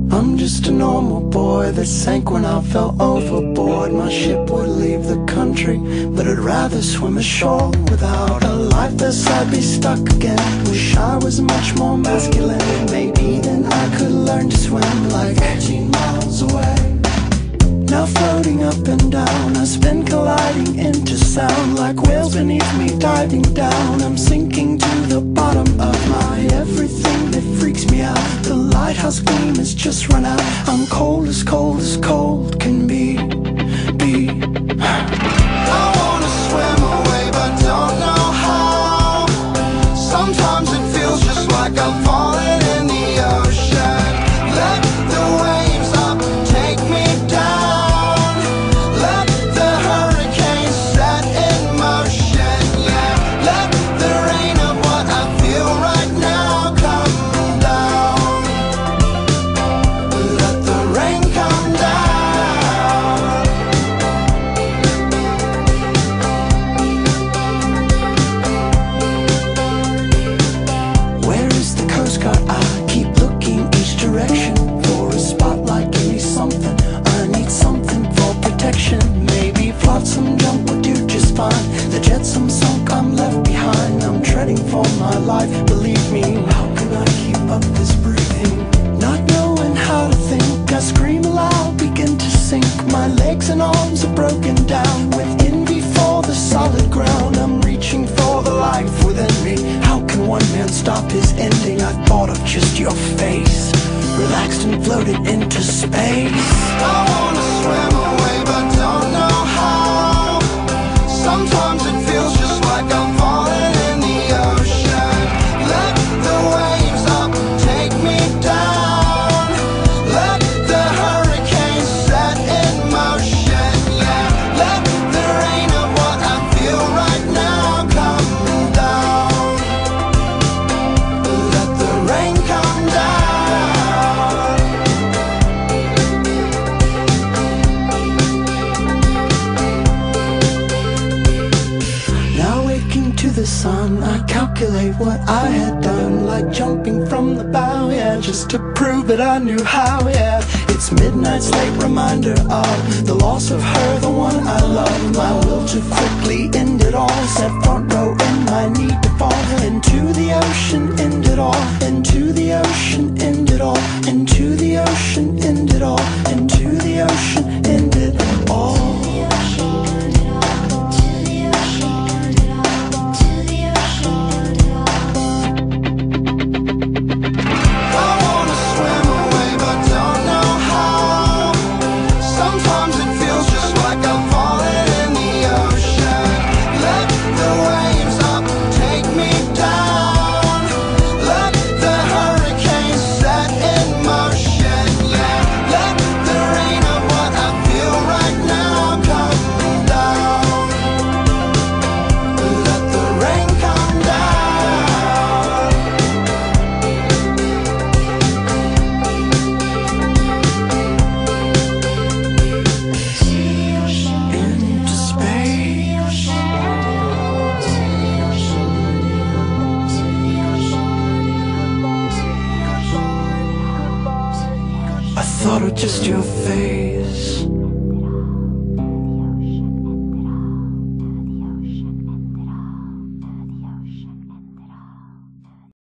I'm just a normal boy that sank when I fell overboard. My ship would leave the country, but I'd rather swim ashore. Without a life vest I'd be stuck again. Wish I was much more masculine. Maybe then I could learn to swim like 14 miles away. Now floating up and down, I spin colliding into sound. Like whales beneath me diving down, I'm sinking to the bottom of my everything that freaks me out. The lighthouse gleam has just run out. I'm cold as cold can be. I wanna swim away but don't know how. Sometimes it feels just like I'm falling in the ocean. Let the waves up take me down. Let the hurricane set in motion. Yeah, let the rain of what I feel right now come down. Let the rain come down. Where is the Coast Guard? I keep looking each direction for a spotlight. Give me something, I need something for protection. Maybe flotsam jump would do just fine. The jetsam sunk, I'm left behind. I'm treading for my life, believe me. How can I keep up this breathing? Not knowing how to think, I scream aloud, begin to sink. My legs and arms are broken down. With envy for the solid ground, I'm reaching for the life within me. How can one man stop his ending? I thought of just your face, relaxed and floated into space. I wanna swim away but don't know how. Sometimes it feels just like I'm falling in the ocean. Let the waves up take me down. Let the hurricane set in motion. Yeah, let the rain of what I feel right now come down. Let the rain come down. Now waking to the sun, I calculate what I had done. Like jumping from the bow, yeah, just to prove that I knew how, yeah. It's midnight's late reminder of the loss of her, the one I love. My will to quickly end it all, set front row in my need to fall into the ocean, end it all. Into the ocean, end it all. Into the ocean, end it all. Into the ocean, end it all. I wanna swim away but don't know how. Sometimes it feels just like I'm falling in the ocean. Let the waves up take me down. Let the hurricane set in motion. Yeah, let the rain of what I feel right now come down. Let the rain come down. Into space. I thought of just your face.